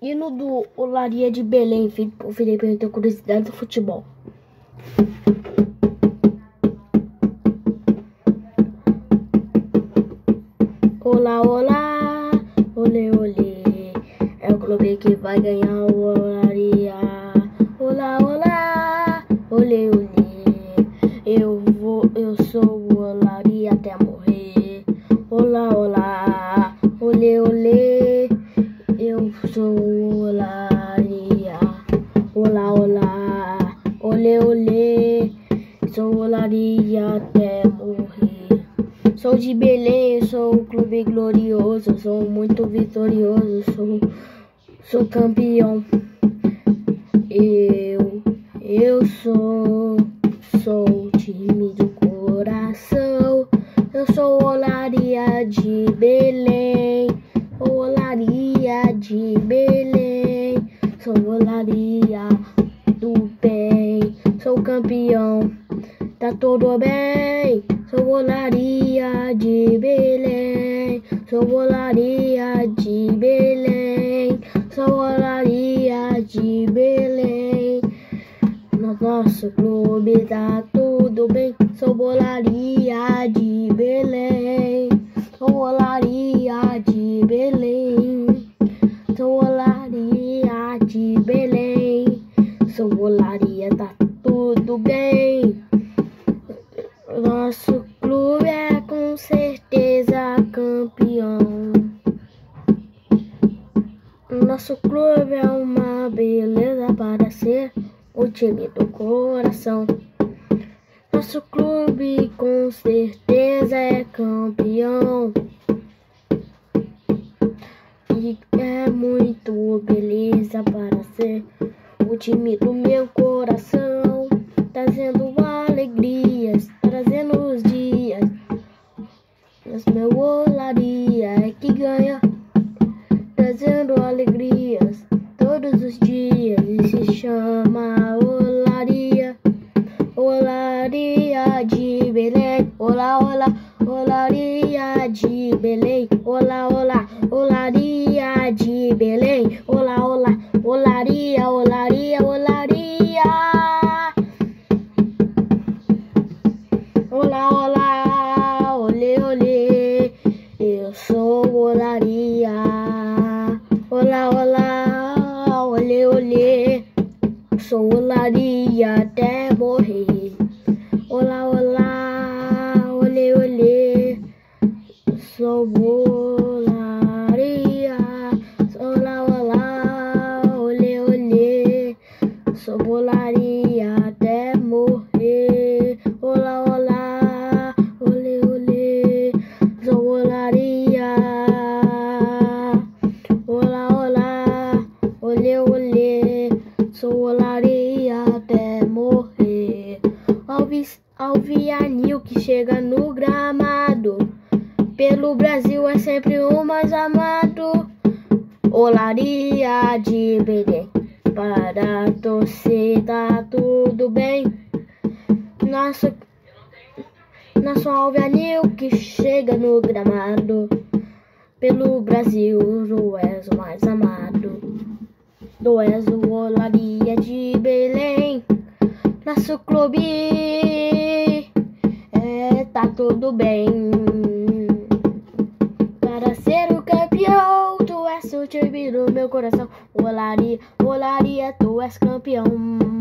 Hino do Olaria de Belém, feito por Felipe, eu tenho curiosidade do futebol. Olá, olá, olê, olê, é o clube que vai ganhar o Olaria. Olá, olá, olê, olê, eu sou o Olaria até morrer. Olá, olá, olê, olê, eu sou o Olaria. Olá, olá, olê, olê, sou o Olaria até morrer. Sou de Belém, sou um clube glorioso, sou muito vitorioso, sou campeão. Eu sou o time do coração. Eu sou o Olaria de Belém, o Olaria de Belém, sou o Olaria do bem, sou campeão, tá tudo bem. Sou o Olaria de Belém, sou o Olaria de Belém, sou o Olaria de Belém. No nosso clube tá tudo bem, sou o Olaria de Belém, sou o Olaria de Belém, sou o Olaria de Belém, sou o Olaria, tá tudo bem. Nosso clube é com certeza campeão. Nosso clube é uma beleza para ser o time do coração. Nosso clube com certeza é campeão. E é muito beleza para ser o time do meu coração. Trazendo alegrias, trazendo os dias, mas meu Olaria é que ganha, trazendo alegrias todos os dias, e se chama Olaria, Olaria de Belém. Olá, olá, Olaria de Belém. Olá, olá, Olaria de Belém. Olá, olá, Olaria, Olaria, Olaria. Olá, olá, olê, olê, eu sou o Olaria. Olá, olá, olê, olê, sou o Olaria até morrer. Olá, olá, olê, olê, sou o Olaria. Olá, olá, olê, olê, sou o Olaria até morrer. Olá, olá, olê, olê, sou o Olaria. Olá, olá, olê, olê, sou o Olaria até morrer. Alvianil que chega no gramado, pelo Brasil é sempre o mais amado. Olaria de Belém, para a torcida tudo bem. Nosso Alvianil que chega no gramado, pelo Brasil tu és o mais amado. Tu és o Olaria de Belém. Nosso clube tá tudo bem. Para ser o campeão, tu és o time do meu coração. Olaria, Olaria, tu és campeão.